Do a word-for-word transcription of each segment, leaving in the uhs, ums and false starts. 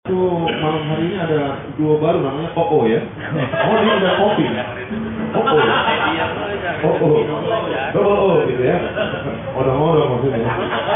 Tuh malam hari ini ada dua baru namanya Koko ya. Oh ini udah kopi. Koko. Koko. Koko gitu ya. Odong-odong maksudnya.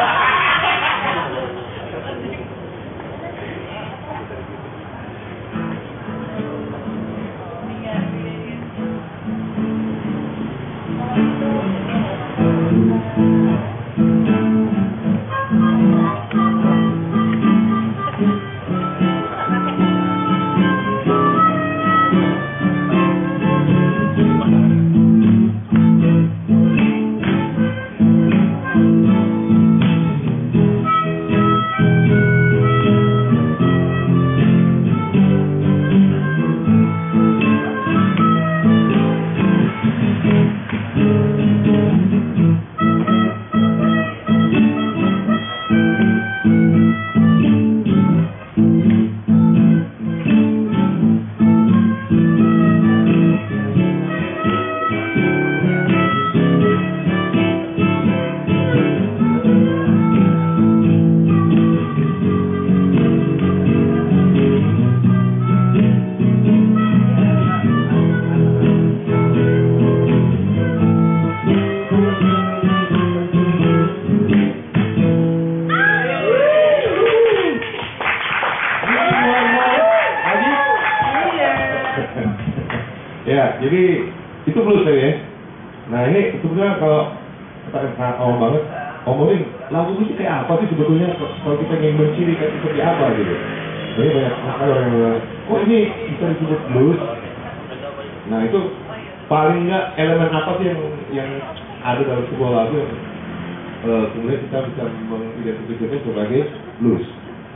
Ya, jadi itu blues ya. Nah ini sebenarnya kalau kita sangat awal banget ngomongin lagu musik kayak apa sih sebetulnya kalau kita ingin mencirikan seperti apa gitu. Jadi banyak sekali orang yang bilang, oh ini bisa disebut blues. Nah itu paling nggak elemen apa sih yang yang ada dalam sebuah lagu yang uh, kemudian kita bisa mengidentifikasinya sebagai blues.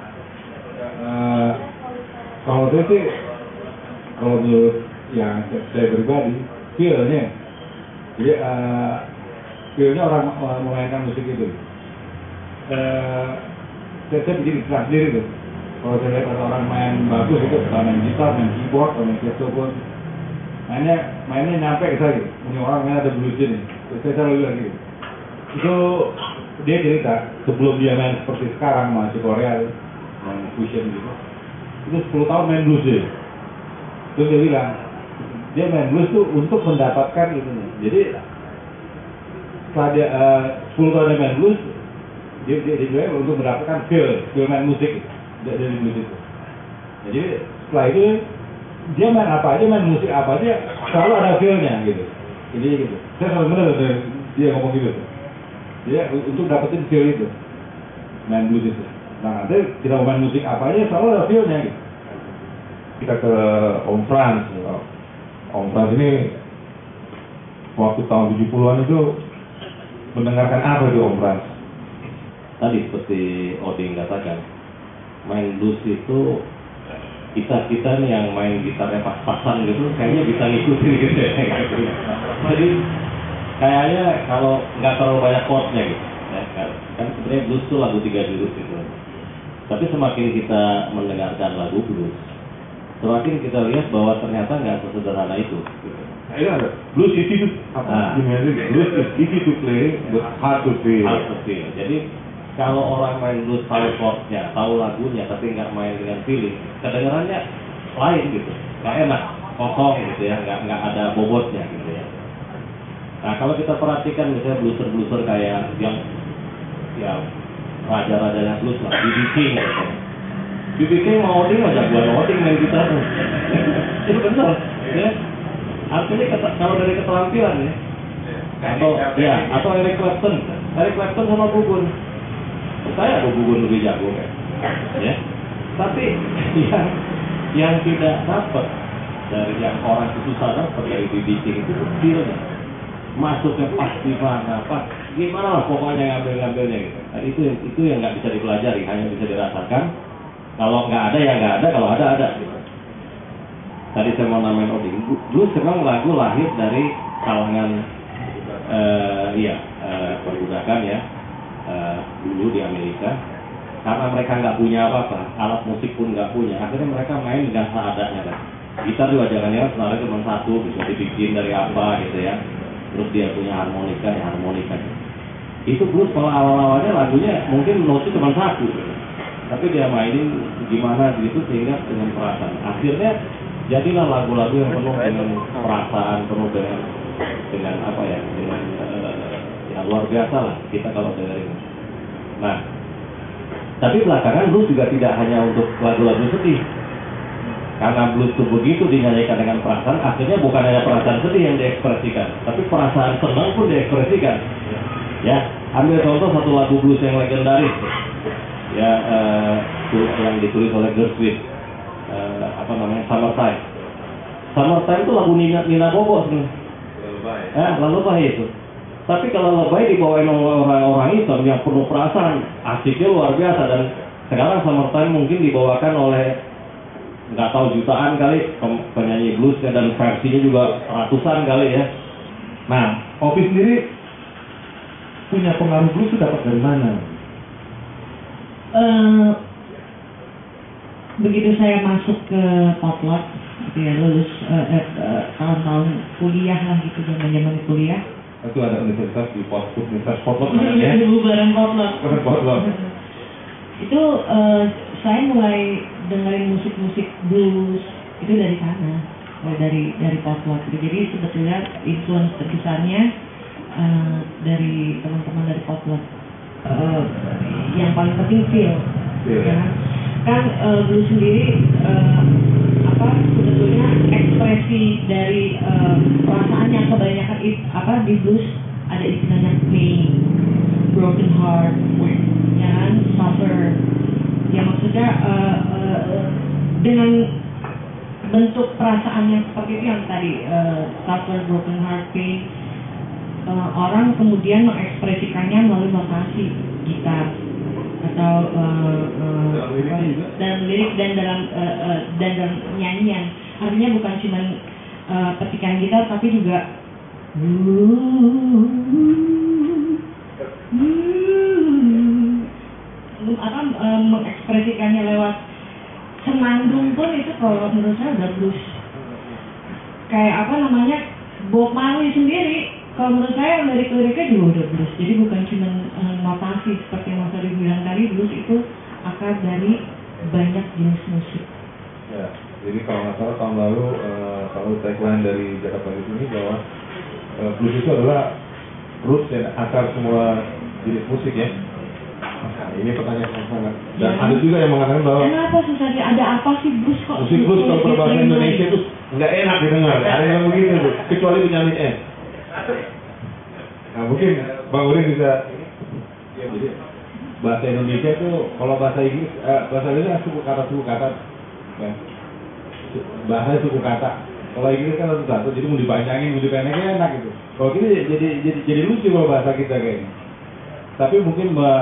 Uh, kalau saya sih, kalau menurut yang saya pribadi, feel-nya, jadi uh, feel-nya orang uh, memainkan musik itu. Uh, saya, saya bikin istilah sendiri tuh. Kalau saya lihat ada orang main bagus itu, main gitar, main keyboard, main saxophone, mainnya mainnya nyampe ke saya gitu. Punya orang main ada bluesnya nih. Terus saya selalu bilang gitu. Itu dia cerita sebelum dia main seperti sekarang masih Korea, main fusion gitu. Itu sepuluh tahun main blues dia. Terus dia bilang, dia main blues tuh untuk mendapatkan itu. Jadi setelah dia uh, sepuluh tahun dia main blues, dia dia, dia juga untuk mendapatkan feel, feel main musik dari, dari blues itu. Nah, jadi setelah itu dia main apa aja, main musik apa aja, selalu ada feel-nya gitu. Jadi gitu. Saya selalu benar dari dia ngomong gitu. Dia untuk dapetin feel itu, main blues itu. Nah nanti kita mau main musik apa aja, selalu ada feel-nya gitu. Kita ke Om Frans. Om Frans ini waktu tahun tujuh puluhan itu mendengarkan apa itu Om Frans? Tadi seperti Oding katakan, main blues itu kita kita nih yang main gitarnya pas-pasan gitu, kayaknya bisa ngikutin gitu ya. Jadi kayaknya kalau nggak terlalu banyak chordnya gitu, ya, kan, kan sebenarnya blues itu lagu tiga jurus gitu. Tapi semakin kita mendengarkan lagu blues, semakin kita lihat bahwa ternyata nggak sesederhana itu. Gitu. Nah, ini ada blues easy to apa? Nah, blues is easy to play, but hard to feel. Hard to feel. Jadi kalau orang main blues tahu chordnya, tahu lagunya, tapi nggak main dengan feeling, kedengarannya lain gitu, nggak enak, kosong gitu ya, nggak nggak ada bobotnya gitu ya. Nah kalau kita perhatikan misalnya blueser-blueser kayak yang ya raja-rajanya blues lah, B B King gitu. B B King mau Oding aja buat Oding main gitar. Itu benar, ya. Artinya kata, kalau dari keterampilan ya, atau ya, atau Eric Clapton, Eric Clapton sama Bubun. Saya ada Bubun lebih jago kan, ya. Tapi yang yang tidak dapat dari yang orang itu susah dapat dari B B King itu feelnya, masuknya pasti mana, pas gimana lah pokoknya ngambil-ngambilnya gitu. Nah, itu itu yang nggak bisa dipelajari, hanya bisa dirasakan. Kalau nggak ada ya nggak ada, kalau ada ada. Gitu. Tadi saya mau namain Oding, blues memang lagu lahir dari kalangan uh, iya uh, perbudakan ya. Uh, dulu di Amerika, karena mereka nggak punya apa-apa, alat musik pun nggak punya, akhirnya mereka main dengan seadanya kan. Gitar juga jangan-jangan sebenarnya cuma satu, bisa dibikin dari apa gitu ya. Terus dia punya harmonika, ya harmonika gitu. Itu blues kalau awal-awalnya lagunya mungkin notnya cuma satu gitu. tapi dia mainin gimana gitu sehingga dengan perasaan. Akhirnya jadilah lagu-lagu yang penuh dengan perasaan, penuh dengan dengan apa ya, dengan uh, ya luar biasa lah kita kalau dengerin. Nah, tapi belakangan blues juga tidak hanya untuk lagu-lagu sedih. Karena blues itu begitu dinyanyikan dengan perasaan, akhirnya bukan hanya perasaan sedih yang diekspresikan, tapi perasaan senang pun diekspresikan. Ya, ambil contoh satu lagu blues yang legendaris, ya, uh, yang ditulis oleh Gershwin, uh, apa namanya, Summertime. Summertime itu lagu Nina, Nina Bobo sebenarnya. Ya, lalu lebay itu. Tapi kalau lebay dibawain oleh orang-orang Islam yang penuh perasaan, asiknya luar biasa. Dan sekarang Summertime mungkin dibawakan oleh nggak tahu jutaan kali penyanyi bluesnya, dan versinya juga ratusan kali ya. Nah, Opi sendiri punya pengaruh blues itu dapat dari mana? Uh, begitu saya masuk ke potlot, gitu ya, lulus uh, uh, tahun-tahun kuliah lah gitu, zaman-zaman kuliah. Itu ada universitas di potlot, universitas potlot ya? Bubaran potlot. Potlot. Itu uh, saya mulai dengerin musik-musik blues itu dari sana, dari dari potlot. Jadi sebetulnya influence terbesarnya uh, dari teman-teman dari potlot. Uh, yang paling penting feel, yeah. Ya. Kan uh, blues sendiri uh, apa sebetulnya ekspresi dari uh, perasaan yang kebanyakan it, apa di blues ada istilahnya pain, broken heart, ya kan, suffer. Ya maksudnya uh, uh, dengan bentuk perasaan yang seperti itu yang tadi uh, suffer, broken heart, pain. Uh, orang kemudian mengekspresikannya melalui notasi gitar atau uh, uh, dalam lirik dan dalam uh, uh, dan dalam nyanyian. Artinya bukan cuma uh, petikan gitar, tapi juga apa uh, mengekspresikannya lewat senandung pun itu kalau menurut saya udah blues. Kayak apa namanya, Bob Marley sendiri. Kalau menurut saya lirik-liriknya juga udah blues, jadi bukan cuma uh, notasi seperti yang Mas Ari bilang tadi. Blues itu akar dari banyak jenis musik. Ya, jadi kalau nggak salah tahun lalu uh, kalau tagline dari Jakarta Blues ini bahwa uh, blues itu adalah roots dan akar semua jenis musik ya. Nah, ini pertanyaan yang sangat. Dan ya, ada juga yang mengatakan bahwa kenapa susah sih, ada apa sih blues kok? Musik blues kalau berbahasa Indonesia itu nggak enak didengar. Ada yang begitu tuh, kecuali Benyamin M. Nah mungkin Bang Udin bisa. Ya, jadi bahasa Indonesia itu kalau bahasa Inggris, eh, bahasa Indonesia suku kata suku kata, ya. Bahasa suku kata. Kalau Inggris kan satu-satu, jadi mau dipanjangin, mau dipendeknya enak gitu. Kalau kita jadi jadi jadi lucu kalau bahasa kita kayaknya. Tapi mungkin mbak,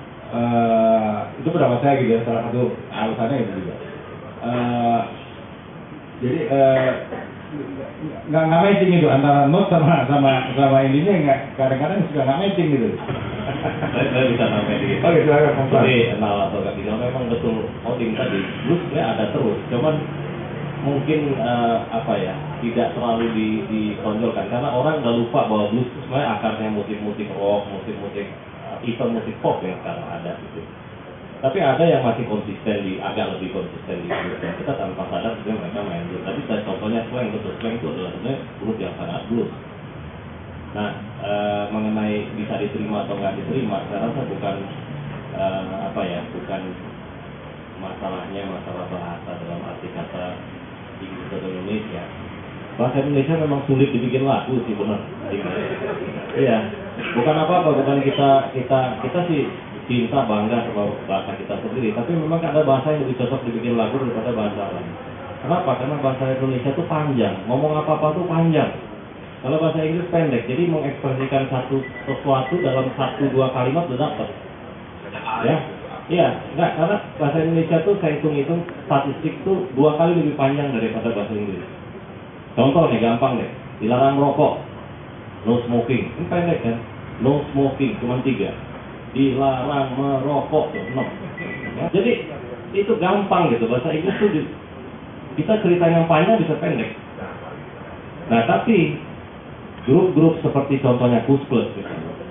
uh, itu pendapat saya gitu ya, salah satu alasannya itu juga. Uh, jadi uh, nggak nggak matching itu antara note sama sama sama ininya, nggak, kadang-kadang suka nggak matching gitu. saya, saya bisa sampai di. Oke, silakan. Jadi nol atau nggak bilang memang betul Odin tadi blues sebenarnya ada terus, cuman mungkin uh, apa ya, tidak terlalu di, ditonjolkan karena orang udah lupa bahwa blues sebenarnya akarnya musik-musik rock, musik-musik uh, even musik pop yang sekarang ada gitu. Tapi ada yang masih konsisten di, agak lebih konsisten di blues, dan kita tanpa sadar sebenarnya mereka main blues. Tapi saya contohnya slang, betul slang itu adalah sebenarnya blues yang sangat blues. Nah, e, mengenai bisa diterima atau nggak diterima, saya rasa bukan e, apa ya, bukan masalahnya masalah bahasa dalam arti kata Inggris atau Indonesia. Bahasa Indonesia memang sulit dibikin lagu sih, benar. Iya, bukan apa-apa, bukan kita kita kita sih cinta bangga sama bahasa kita sendiri, tapi memang ada bahasa yang lebih cocok dibikin lagu daripada bahasa lain. Kenapa? Karena bahasa Indonesia itu panjang, ngomong apa-apa tuh panjang. Kalau bahasa Inggris pendek, jadi mengekspresikan satu sesuatu dalam satu dua kalimat udah dapat. Ya, iya, enggak, karena bahasa Indonesia tuh saya hitung-hitung statistik tuh dua kali lebih panjang daripada bahasa Inggris. Contoh nih, gampang deh, dilarang merokok, no smoking, ini pendek kan? No smoking, cuma tiga. Dilarang merokok, enam. Ya, jadi itu gampang gitu, bahasa Inggris tuh di, kita cerita yang panjang bisa pendek. Nah tapi grup-grup seperti contohnya Kus Plus gitu,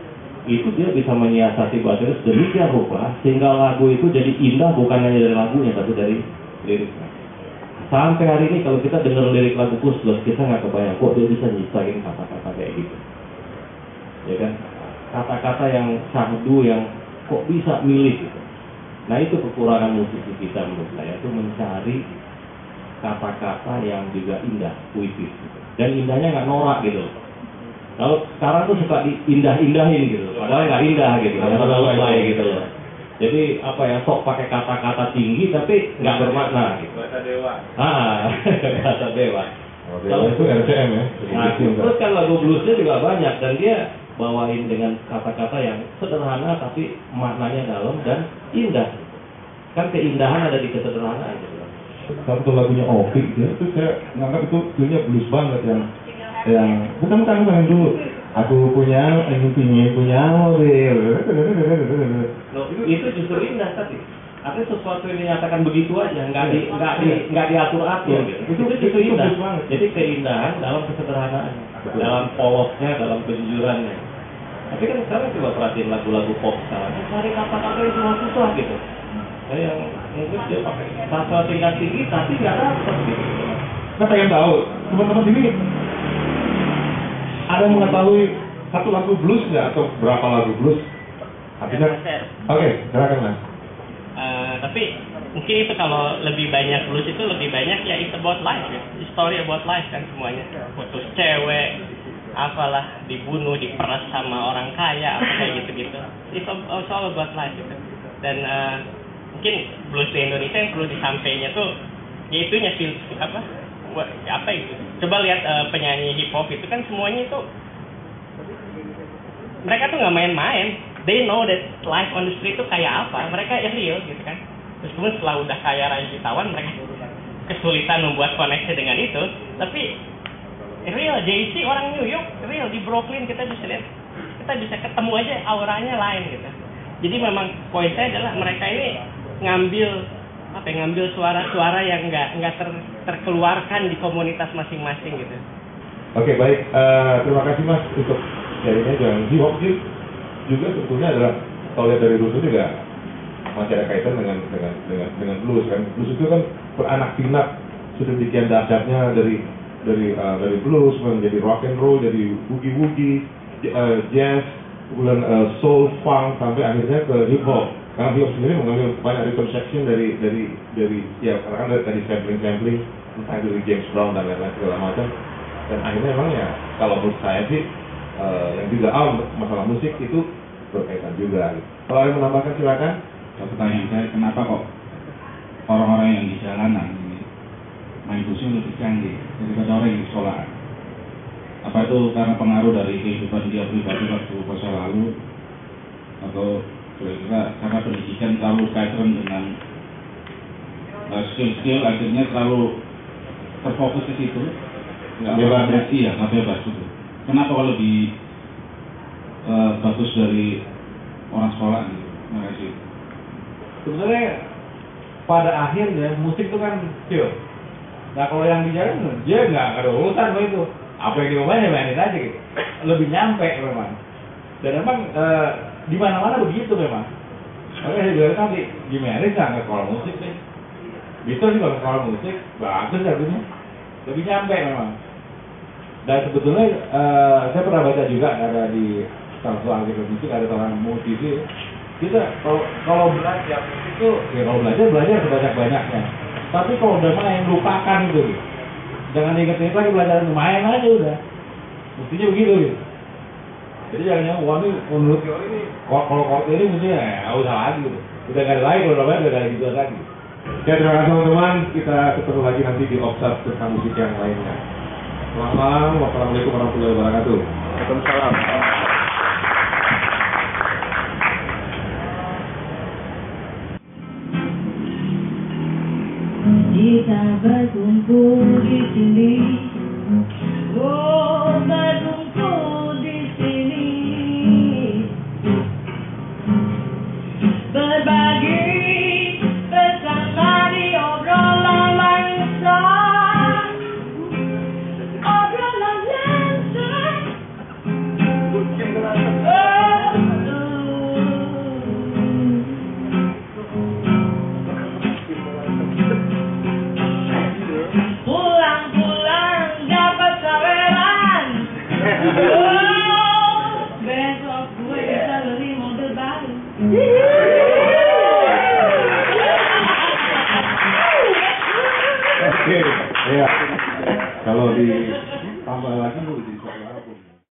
itu dia bisa menyiasati bahasa itu sedemikian rupa sehingga lagu itu jadi indah bukan hanya dari lagunya tapi dari liriknya. Sampai hari ini kalau kita dengar lirik lagu Plus Plus kita nggak kebayang kok dia bisa nyiptain kata-kata kayak gitu, ya kan? Kata-kata yang syahdu yang kok bisa milih gitu. Nah itu kekurangan musisi kita menurut saya itu mencari kata-kata yang juga indah, puitis gitu. Dan indahnya nggak norak gitu. Kalau sekarang tuh suka diindah-indahin gitu, padahal nggak indah gitu, nggak selesai gitu loh. Jadi apa ya, sok pakai kata-kata tinggi tapi nggak bermakna gitu. Bahasa dewa. Ah, bahasa dewa. Oh, dewa itu R C M ya. Nah, terus kan lagu bluesnya juga banyak dan dia bawain dengan kata-kata yang sederhana tapi maknanya dalam dan indah. Kan keindahan ada di kesederhanaan gitu. Satu lagunya Ovi ya, itu saya nganggap itu filmnya blues banget yang yang bukan bukan bukan yang dulu. Aku punya, aku punya, punya mobil. Loh, itu justru indah tadi. Artinya sesuatu yang dinyatakan begitu aja, nggak di nggak di nggak diatur-atur gitu. Itu justru indah. Jadi keindahan dalam kesederhanaannya, dalam polosnya, dalam kejujurannya. Tapi kan sekarang coba perhatiin lagu-lagu pop sekarang, cari kata-kata yang cuma susah gitu. Saya yang mungkin dia pakai bahasa tingkat tinggi tapi nggak dapat gitu. Nah pengen tahu, teman-teman sini ada yang mengetahui satu lagu blues nggak atau berapa lagu blues? Artinya, oke, silakan mas. Uh, tapi mungkin itu kalau lebih banyak blues itu lebih banyak ya it's about life ya, story about life kan semuanya, putus cewek, apalah dibunuh, diperas sama orang kaya, apa kayak gitu-gitu. It's all, it's all about life gitu. Dan uh, mungkin blues di Indonesia yang perlu disampaikannya tuh, ya itunya feel apa, apa itu. Coba lihat uh, penyanyi hip hop itu kan semuanya itu, mereka tuh nggak main-main. They know that life on the street itu kayak apa, mereka ya real gitu kan. Terus kemudian setelah udah kaya raya jutawan, mereka kesulitan membuat koneksi dengan itu. Tapi real, Jay-Z orang New York, real di Brooklyn kita bisa lihat, kita bisa ketemu aja auranya lain gitu. Jadi memang poin saya adalah mereka ini ngambil apa ya, ngambil suara-suara yang nggak nggak ter, terkeluarkan di komunitas masing-masing gitu. Oke baik, uh, terima kasih mas untuk sharingnya. Jangan hip hop juga sebetulnya adalah kalau lihat dari dulu juga masih ada kaitan dengan dengan dengan dengan blues kan. Blues itu kan beranak pinak sudah demikian dahsyatnya dari dari uh, dari blues menjadi rock and roll, jadi boogie woogie, uh, jazz, kemudian uh, soul, funk sampai akhirnya ke hip hop. Karena hip hop sendiri mengambil banyak rhythm section dari dari dari ya karena dari tadi sampling sampling entah dari James Brown dan lain-lain segala macam. Dan akhirnya memang ya kalau menurut saya sih uh, yang juga ah masalah musik itu berkaitan juga. Kalau ada yang menambahkan silakan. Pertanyaan saya, kenapa kok orang-orang yang di jalanan main musik lebih canggih daripada orang yang di sekolah? Apa itu karena pengaruh dari kehidupan dia pribadi waktu masa lalu, atau kira-kira karena pendidikan terlalu kaitan dengan uh, skill-skill akhirnya terlalu terfokus ke situ, nggak bebas ya, nggak bebas itu. Kenapa kalau lebih uh, bagus dari orang sekolah gitu? Terima kasih. Sebenarnya pada akhirnya musik itu kan skill. Nah kalau yang di jalan dia nggak ada urusan sama itu. Apa yang dia mainin mainin aja gitu. Lebih nyampe memang. Dan memang e, di mana-mana begitu memang. Makanya saya bilang tadi gimana sih nggak sekolah musik sih. Bisa sih kalau sekolah musik bagus artinya. Lebih nyampe memang. Dan sebetulnya e, saya pernah baca juga ada di salah satu artikel musik ada seorang musisi. Kita kalau kalau belajar itu ya kalau belajar belajar sebanyak-banyaknya. Tapi kalau udah main lupakan itu, gitu. Jangan inget-inget lagi belajar main aja udah. Mestinya begitu gitu. Jadi jangan wah ini menurut teori ini kalau kalau ini mestinya ya usah lagi gitu. Udah nggak ada lagi kalau udah main udah nggak ada gitu lagi. Ya terima kasih teman-teman. Kita ketemu lagi nanti di Obsat tentang musik yang lainnya. Selamat malam. Wassalamualaikum warahmatullahi wabarakatuh. Waalaikumsalam. Kita berkumpul di sini, oh berkumpul di sini, berbagi bersama di obrolan lensa, obrolan lensa, oh. Iya. Kalau ditambah lagi mau jadi soal apa?